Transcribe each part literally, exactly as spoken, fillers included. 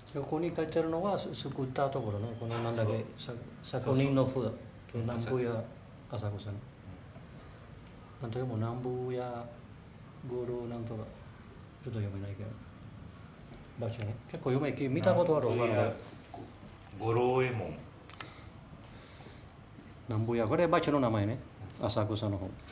ここに書いてあるのは作ったところね、このなんだっけ、作人の札、南部や浅草の。なんとでも南部や五郎なんとか、ちょっと読めないけど。場所ね、結構読め、見たことあるわかる。 五郎右衛門。 南部や、これ場所の名前ね、浅草の方。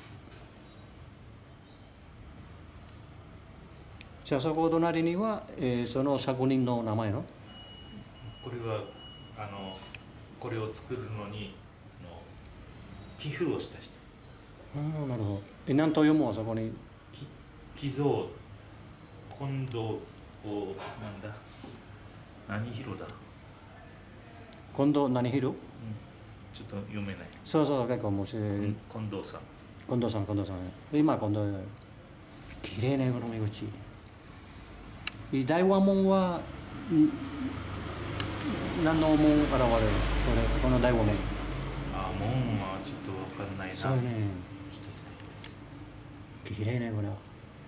じゃあそこ隣には、えー、その作人の名前のこれはあのこれを作るのにの寄付をした人。 ああ、なるほど。え、何と読むあそこに。 寄贈近藤をなんだ何広だ。 近藤何広？うん、 ちょっと読めない。 そうそう、結構面白い。 近藤さん。 近藤さん、近藤さん。今近藤。綺麗ねこの見口。大和門は何の門現れる？これこの大和門。 あ、門はちょっとわかんないな。 そうね。綺麗ねこれは。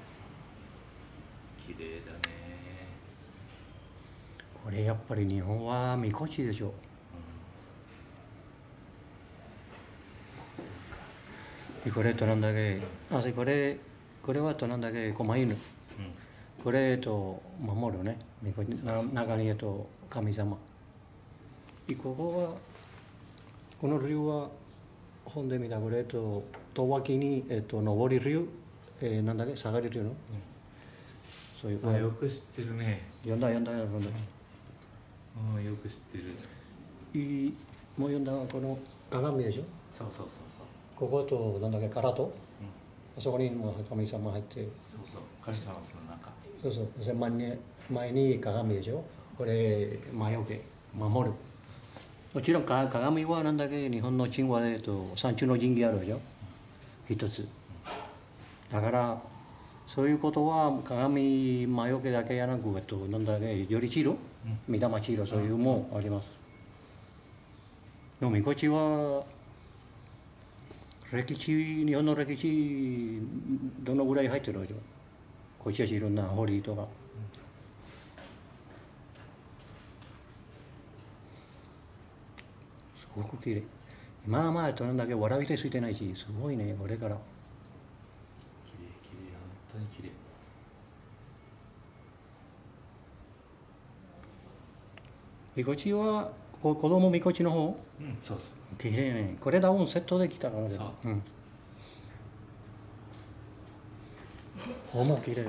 綺麗だね。 これやっぱり日本はみこしでしょ。うん、これとなんだっけ。あ、これこれはとなんだっけ、狛犬。うん、これと守るね、中にえと神様。ここはこの竜は本で見たこれと遠脇にえっと上り竜、えー、なんだっけ下がり竜の、うん、そういう。 あ、よく知ってるね。 読んだ読んだ読んだ。 ああ、よく知ってる。 いいもう読んだこの鏡でしょ。 そうそうそうそう。 こことなんだっけ殻と、うん、あそこにも神様入って。 そうそう、神様その中。 そうそう、前に前に鏡でしょ。これ魔除け守る。もちろん鏡はなんだっけ、日本の神話でと三中の神器あるでしょ。一つ。だからそういうことは鏡魔除けだけやなくえっとなんだっけ、より治療、御霊治療そういうもあります。でもみこしは歴史、日本の歴史どのぐらい入ってるでしょ。こっちはいろんな堀とか。すごくきれい。今はまあとなんだけ笑い手ついてないし、すごいねこれから。 きれいきれい、本当にきれい。 みこしはこ子供みこしの方？ うん、そうそう。 きれいね。これだもんセットできたからね。 そう。 うん。方もきれい。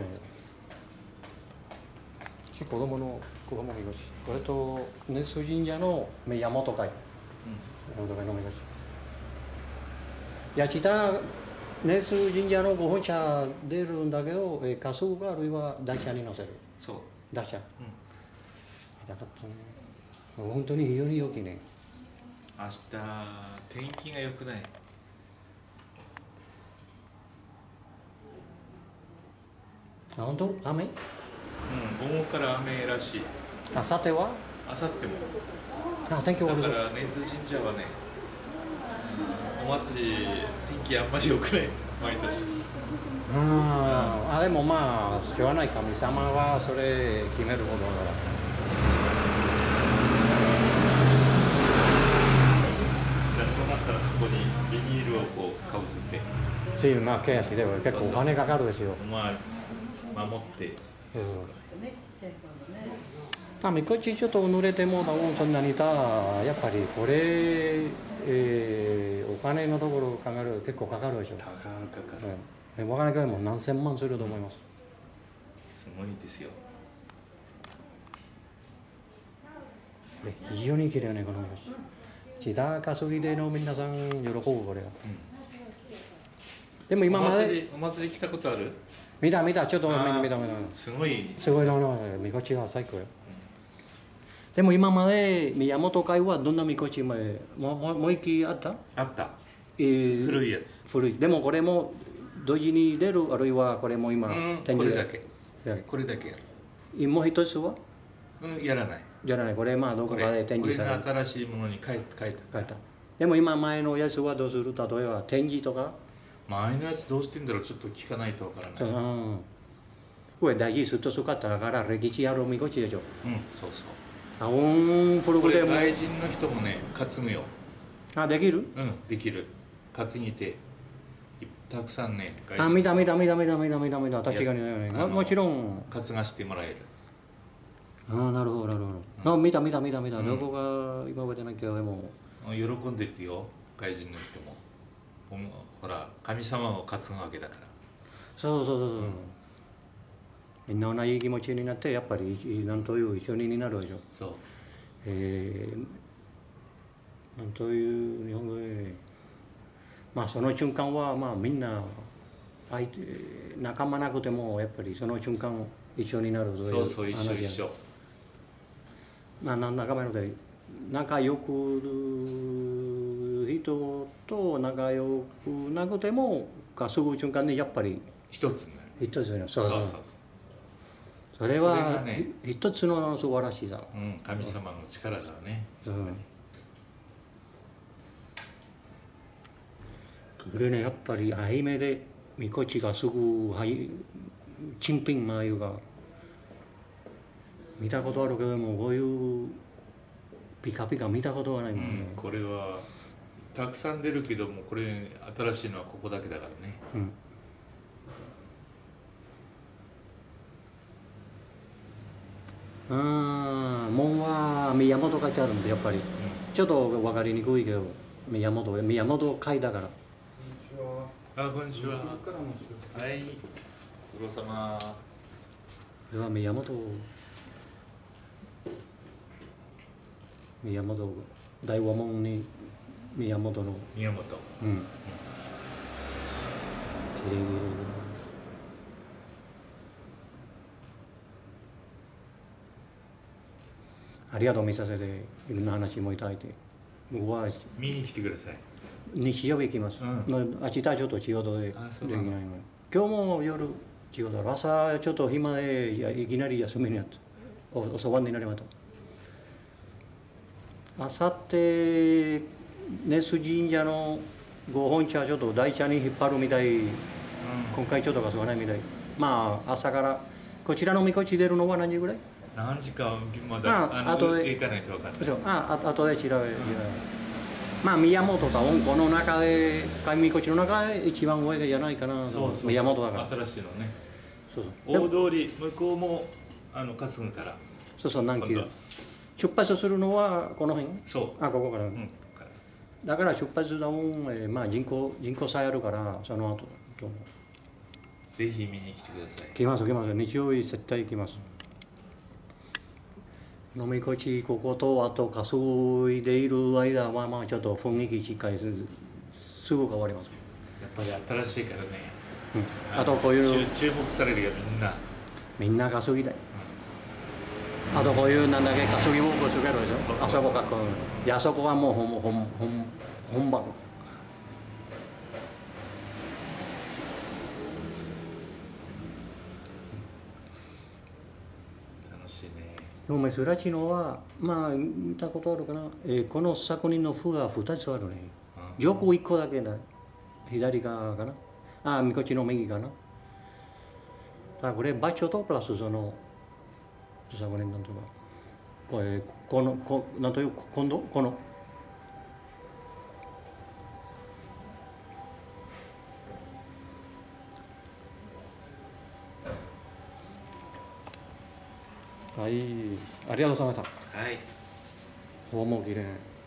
子供の子供みこし。これと根須神社の宮本会。うん。山本会のみこし。八千根須神社のご本社出るんだけど、え仮装があるいは台車に乗せる。 そう。 台車。うん。だからね。本当に非常に良きね。 明日天気が良くない。 あ、本当？雨？ うん、午後から雨らしい。 あさっては？ あさっても。 あ、天気悪い。 だから根津神社はね、うん、お祭り天気あんまり良くない毎年。 うん、あでもまあしょうがない、神様はそれ決めることだから。 そうなったらそこにビニールをこうかぶせて。 そういうまあケアしてれば結構お金かかるですよ。 まあ守って。うん。 まあみこしちょっと濡れても多分そんなにたやっぱりこれ、えー、お金のところ考える結構かかるでしょ。 かかるかかる。 うん。お金かけも何千万すると思います。 すごいですよ。 非常に綺麗ねこのみこし。千田かすぎでの皆さん喜ぶこれは。うん、でも今までお祭り来たことある？ 見た見たちょっと見た見た。 すごい。 すごいななみこしが最高よ。うん、でも今まで宮本会はどんなみこしももももう一機あった？ あった。 えー、 古いやつ。 古い。でもこれも同時に出るあるいはこれも今展示これだけ。これだけやる。 もう一つは？ うんやらない。 じゃないこれまあどこかで展示される。 これが新しいものに変え変えた。 変えた。でも今前のやつはどうする？例えば展示とか？ 前のやつどうしてんだろうちょっと聞かないとわからない。 うん。これ大事すっとすかったから歴史あるみこしでしょ。 うんそうそう。 あ、オンプロこれグでも。 外人の人もね担ぐよ。 あ、できる？ うんできる。担ぎてたくさんねあ、見た見た見た見た見た見た見た、確かにね、ももちろん。 担がしてもらえる。 ああ、なるほどなるほど、うん、見た見た見た見た、うん、どこが今までなきゃでも喜んでってよ外人の人も。ほら神様を担ぐわけだから。 そうそうそうそう、うん、みんな同じ気持ちになってやっぱりなんという一緒になるでしょ。 そう、 えー、なんという日本語で、まあその瞬間はまあみんな相手仲間なくてもやっぱりその瞬間一緒になるという話。 そうそう一緒一緒。 まあ仲間で仲良く人と仲良くなくてもかすぐ瞬間にやっぱり一つになる。 一つになる。そうそうそう。それそれはがね一つの素晴らしさ。 うん、神様の力だね。 うん。これねやっぱり愛目でみこちがすぐはい珍品眉が見たことあるけどもこういうピカピカ見たことはないもんね。 うん、これはたくさん出るけどもこれ新しいのはここだけだからね。 うん。ああ、門は宮本書いてあるんでやっぱり、うん、ちょっと分かりにくいけど宮本宮本書いたから。 あ、こんにちは。はい、ご苦労様。 これは宮本宮本大和門に宮本の宮本。 うん。うん、きれいきれい。ありがとう見させていろんな話もいただいて。僕は見に来てください。 日曜日行きます。うん、明日ちょっと仕事でできないの。今日も夜仕事だ。朝ちょっと暇でいきなり休みになった。おおそばになりました。あさって根須神社のご本社ちょっと台車に引っ張るみたい。うん、今回ちょっとがそうないみたい。まあ朝からこちらのみこち出るのは何時ぐらい？ 何時かまだあとで行かないと分かんない。そう、 ああとで調べ、うん、まあ宮本だもんこの中で神みこちの中で一番上じゃないかな。 そうそうそう、 宮本だから新しいのね。 そうそう大通り向こうもあの担ぐから。 そうそう何キロ出発するのはこの辺。 そう、 あここから、うん、だから出発だもん、えー、まあ人口人口さえあるからその後とぜひ見に来てください。 来ます来ます日曜日絶対行きます。飲みこちこことあと担いでいる間はまあちょっと雰囲気しっかりすぐ変わります。 やっぱり新しいからね、 うん、あとこういう注目されるよみんなみんな担ぎたい、うん、あとこういうなんだっけ担ぎウォークするでしょ。あそこかこうあそこはもう本本本本番。珍しいのはまあ見たことあるかな、えー、この作人の譜がふたつあるね。よくいっこだけだ左側かなあみこちの右かな。だこれ場所とプラスその作人なんとかこれこのこなんという今度このはい、ありがとうございました。 はい。 訪問綺麗。